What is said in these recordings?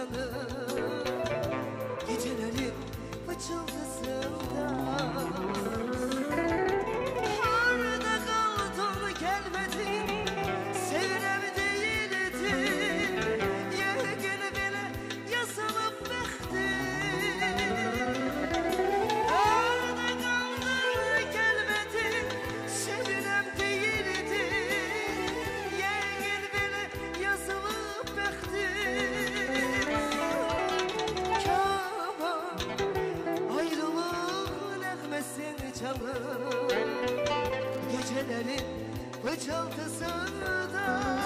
yanır gecelerin fıçıldısında. Orada kaldın gelmedin, sevirem değildin, yegin bile yazılıp bektin. Orada kaldın gelmedin, sevirem değildin, yegin bile yazılıp bektin. Kaman ayrılık nəğməsini çalır gecelerin fıçıltısında.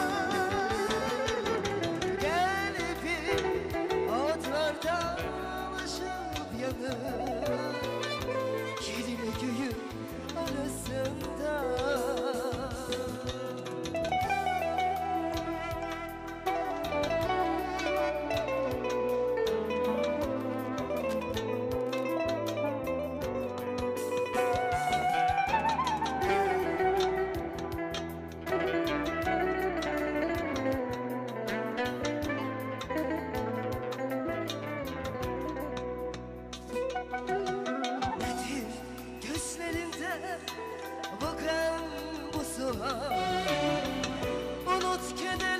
Gelip otlarda alışıp yanır yerine göğün arasında. Nedir gözlerinde bu gam, bu sual? Unut keder